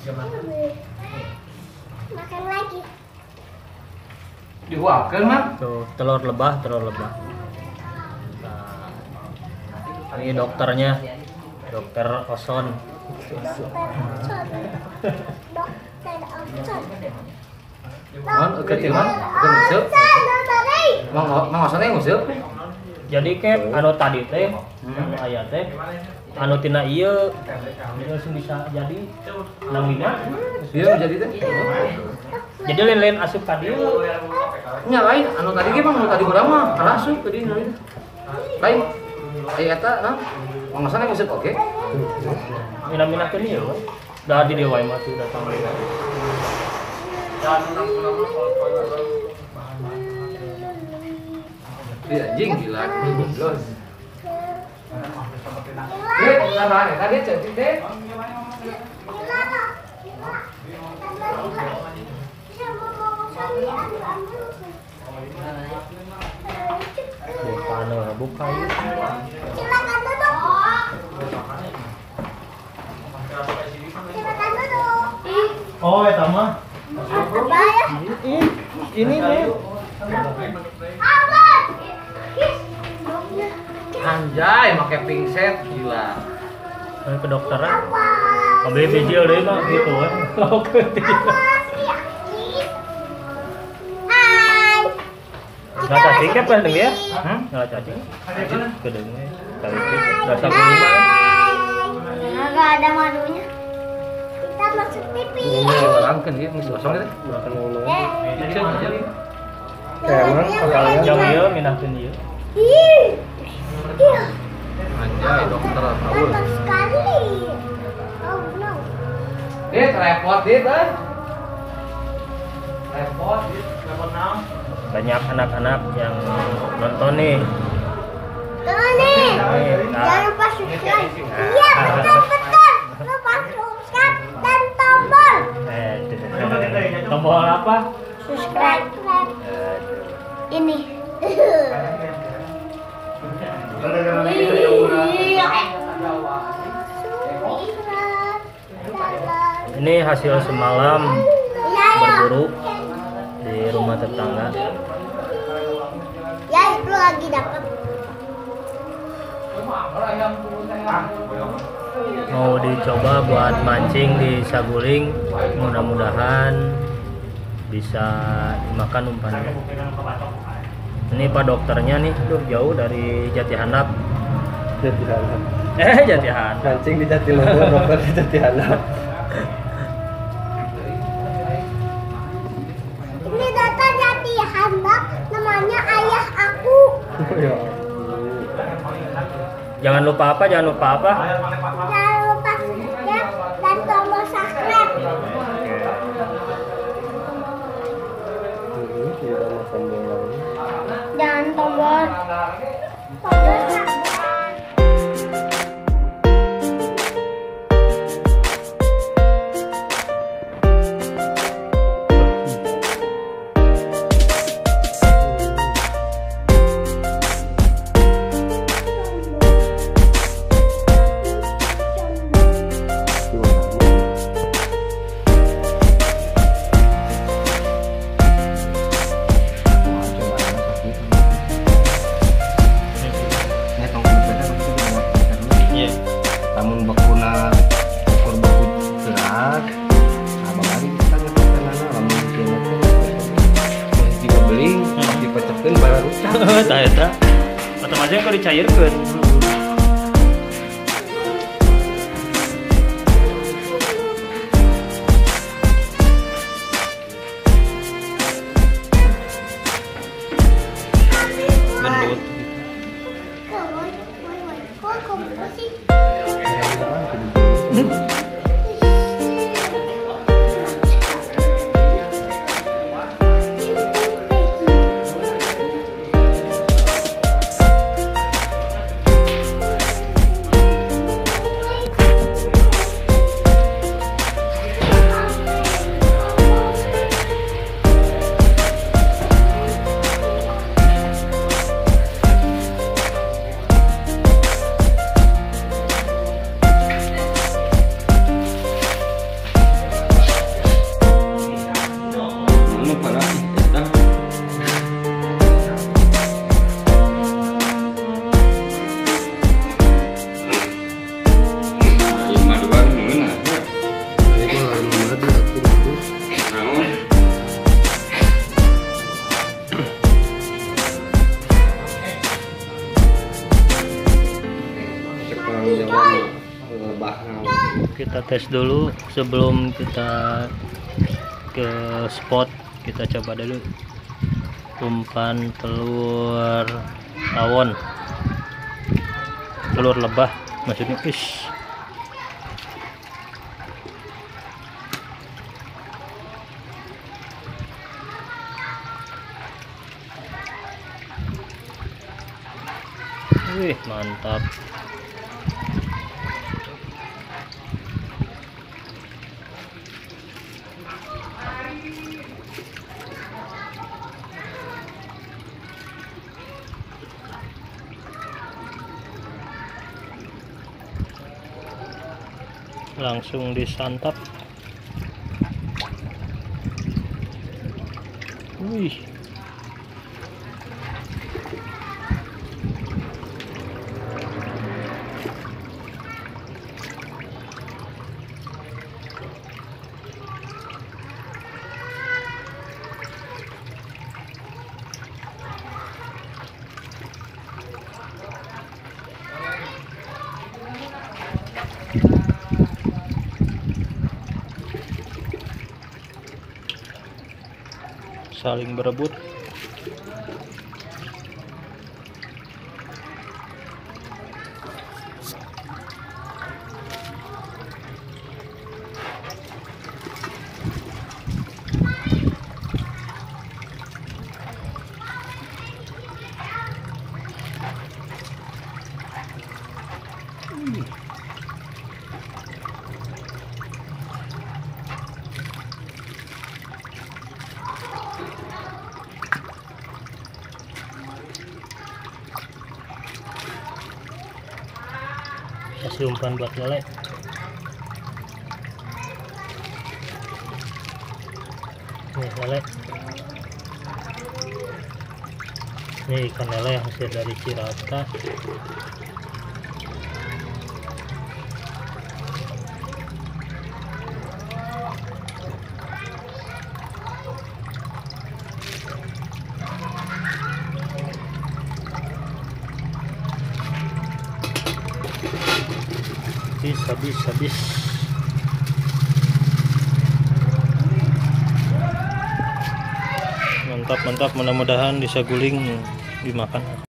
Makan lagi. Dihuapkeun mah. Tuh, telur lebah. Nah, ini dokternya, dokter Oson. Mohon kecil mah, itu nguseup. Mang Osonnya nguseup. Jadi ke anu tadi teh, aya teh anu tina ieu langsung bisa jadi namina. Iya jadi teh. Jadi lain asup ka dieu. Nya lain anu tadi ge mah anu tadi urang mah asup ke dieu lain. Lain. Aya eta nah. Mang Osonnya nguseup oke. Mina-mina ke ieu. Da di dieu wae mah tuh datang. Dia anjing gila. Los. Tadi cantik deh. Buka yuk. Silakan duduk. Silakan duduk. Oh, eta mah. Apa ya? Ini nih. Apa? Anjay, make pingset gila. Ke dokteran. Kabeh bijil deui mah gitu we. Laokeun ti. Hai. Nggak cacing kan pendeng ya? Nggak cacing. Kedeng we. Kali itu rasa kelima. Enggak ada madunya. Kita masuk TV. Ini orangkeun ieu geus kosong teh. Makan ulun. Emang Jam ieu minahkeun ieu. Ih. Iya. Anjay, dokter tahu. Mantap sekali. Oh no. Dit repot dit eh. Repot dit, repot naon? Banyak anak-anak yang nonton nih. Tuh nih. Jangan lupa subscribe. Iya betul. Lupa subscribe dan tombol. Tombol apa? Subscribe. Ini. Ini hasil semalam berburu di rumah tetangga. Ya itu lagi dapat. Mau dicoba buat mancing di Saguling, mudah-mudahan bisa dimakan umpannya. Ini Pak dokternya nih, tuh jauh dari Jatihandap. Jatihandap. Jatihandap. Mancing di Jatiluhur, dokter di Jatihandap. Ini data Jatihandap, namanya ayah aku. Ya. Jangan lupa apa? Jangan lupa subscribe dan tombol subscribe. Kita makan bola. Jangan tombol subscribe. Namun bakuna ukur baku gerak, abang hari kita ngetekan anak, lamun kena masih juga beli, pas dipecahkan barang rusak. Tah eta. Otomatis kalau dicairkeun. Gendut. Kok kamu sih? Kita tes dulu sebelum kita ke spot. Kita coba dulu umpan telur tawon, telur lebah maksudnya. Ish. Wih, mantap. Langsung disantap. Wih. Saling berebut. Kasih umpan buat lele. Nih lele. Nih ikan lele hasil dari Cirata. Habis. Mantap, mudah-mudahan bisa guling dimakan.